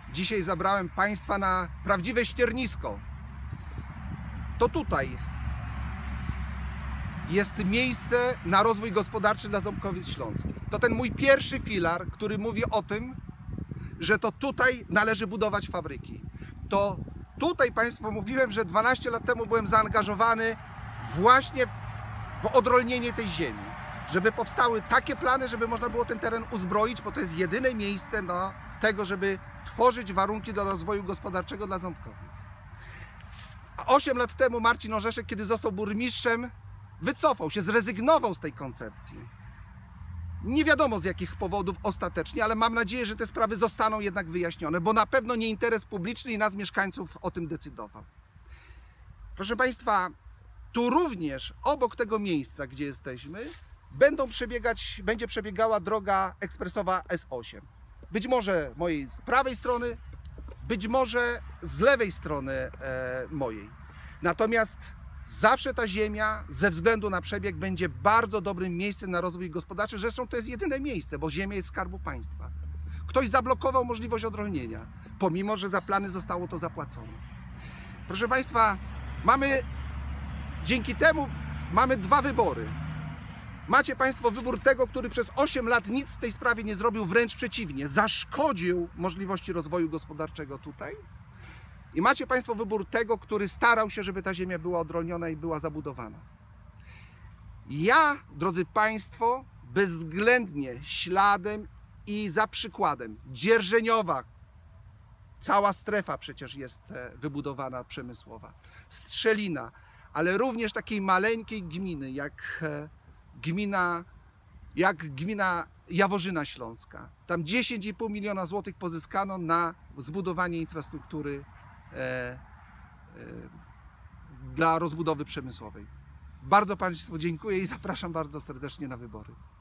dzisiaj zabrałem Państwa na prawdziwe ściernisko. To tutaj jest miejsce na rozwój gospodarczy dla Ząbkowic Śląskich. To ten mój pierwszy filar, który mówi o tym, że to tutaj należy budować fabryki. To tutaj Państwu mówiłem, że 12 lat temu byłem zaangażowany właśnie w odrolnienie tej ziemi. Żeby powstały takie plany, żeby można było ten teren uzbroić, bo to jest jedyne miejsce do tego, żeby tworzyć warunki do rozwoju gospodarczego dla Ząbkowic. A 8 lat temu Marcin Orzeszek, kiedy został burmistrzem, wycofał się, zrezygnował z tej koncepcji. Nie wiadomo z jakich powodów ostatecznie, ale mam nadzieję, że te sprawy zostaną jednak wyjaśnione, bo na pewno nie interes publiczny i nas mieszkańców o tym decydował. Proszę Państwa, tu również obok tego miejsca, gdzie jesteśmy, będzie przebiegała droga ekspresowa S8. Być może mojej z prawej strony, być może z lewej strony mojej. Natomiast zawsze ta ziemia ze względu na przebieg będzie bardzo dobrym miejscem na rozwój gospodarczy. Zresztą to jest jedyne miejsce, bo ziemia jest Skarbu Państwa. Ktoś zablokował możliwość odrolnienia, pomimo że za plany zostało to zapłacone. Proszę Państwa, dzięki temu mamy dwa wybory. Macie Państwo wybór tego, który przez 8 lat nic w tej sprawie nie zrobił, wręcz przeciwnie, zaszkodził możliwości rozwoju gospodarczego tutaj. I macie Państwo wybór tego, który starał się, żeby ta ziemia była odrolniona i była zabudowana. Ja, drodzy Państwo, bezwzględnie śladem i za przykładem Dzierżeniowa, cała strefa przecież jest wybudowana przemysłowa, Strzelina, ale również takiej maleńkiej gminy jak gmina Jaworzyna Śląska. Tam 10,5 miliona złotych pozyskano na zbudowanie infrastruktury dla rozbudowy przemysłowej. Bardzo Państwu dziękuję i zapraszam bardzo serdecznie na wybory.